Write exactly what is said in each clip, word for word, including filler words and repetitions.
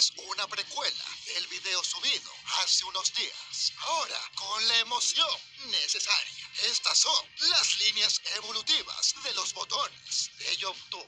es una precuela del video subido hace unos días. Ahora, con la emoción necesaria. Estas son las líneas evolutivas de los botones de YouTube.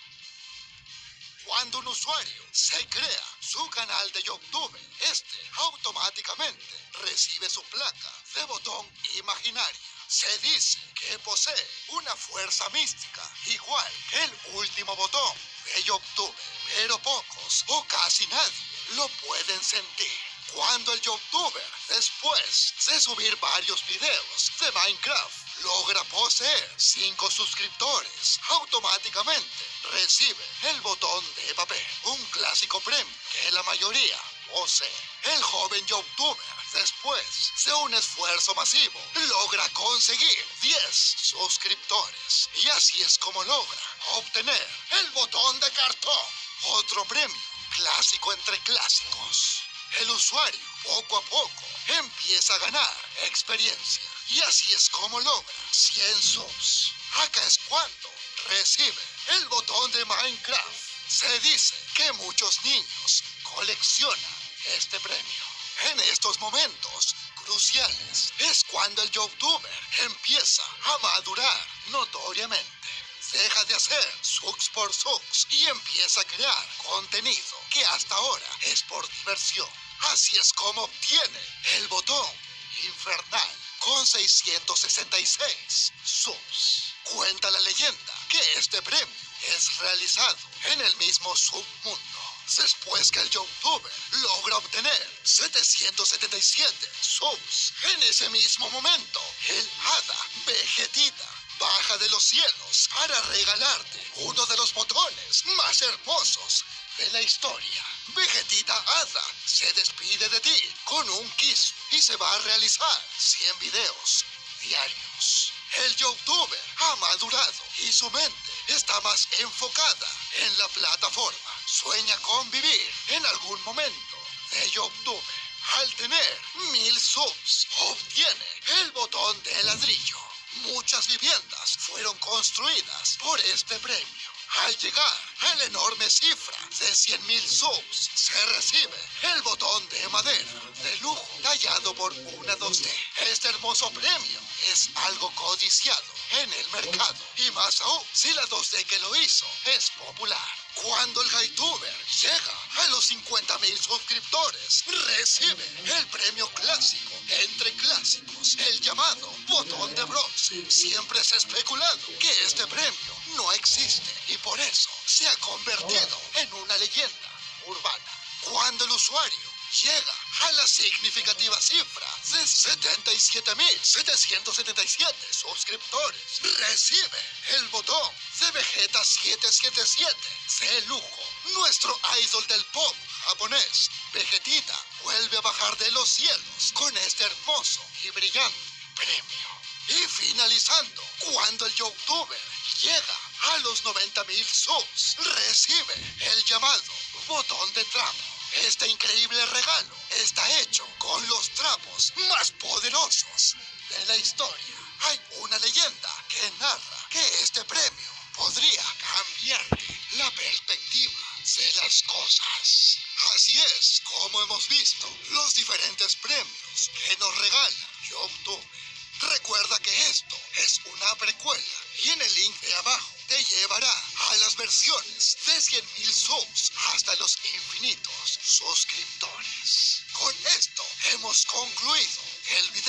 Cuando un usuario se crea su canal de YouTube, este automáticamente recibe su placa de botón imaginaria. Se dice que posee una fuerza mística igual que el último botón de YouTube, pero pocos o casi nadie lo pueden sentir. Cuando el youtuber, después de subir varios videos de Minecraft, logra poseer cinco suscriptores, automáticamente recibe el botón de papel, un clásico premio que la mayoría posee. El joven youtuber, después de un esfuerzo masivo, logra conseguir diez suscriptores, y así es como logra obtener el botón de cartón, otro premio clásico entre clásicos. El usuario, poco a poco, empieza a ganar experiencia, y así es como logra cien subs. Acá es cuando recibe el botón de Minecraft. Se dice que muchos niños coleccionan este premio. En estos momentos cruciales es cuando el youtuber empieza a madurar notoriamente. Deja de hacer subs por subs y empieza a crear contenido que hasta ahora es por diversión. Así es como obtiene el botón infernal con seiscientos sesenta y seis subs. Cuenta la leyenda que este premio es realizado en el mismo submundo. Después que el youtuber logra obtener setecientos setenta y siete subs, en ese mismo momento, el hada Vegetita baja de los cielos para regalarte uno de los botones más hermosos de la historia. Vegetita Hada se despide de ti con un kiss y se va a realizar cien videos diarios. El youtuber ha madurado y su mente está más enfocada en la plataforma. Sueña con vivir en algún momento de YouTube. Al tener mil subs, obtiene el botón de ladrillo. Muchas viviendas fueron construidas por este premio. Al llegar a la enorme cifra de cien mil subs, se recibe el botón de madera de lujo tallado por una dos D. Este hermoso premio es algo codiciado en el mercado, y más aún si la dos D que lo hizo es popular. Cuando el youtuber llega a los cincuenta mil suscriptores, recibe el premio clásico entre clásicos, el llamado botón de bronce. Siempre se ha especulado que este premio no existe y por eso se ha convertido en una leyenda urbana. Cuando el usuario llega a la significativa cifra de setenta y siete mil setecientos setenta y siete suscriptores, recibe el botón de Vegeta setecientos setenta y siete de lujo. Nuestro idol del pop japonés, Vegetita, vuelve a bajar de los cielos con este hermoso y brillante premio. Y finalizando, cuando el youtuber llega a los noventa mil subs, recibe el llamado botón de trapo. Este increíble regalo está hecho con los trapos más poderosos de la historia. Hay una leyenda que narra que este premio podría cambiarte la perspectiva de las cosas. Así es como hemos visto los diferentes premios que nos regala YouTube. Recuerda que esto es una precuela y en el link de abajo te llevará a las versiones de cien mil subs hasta los infinitos suscriptores. Con esto hemos concluido el video.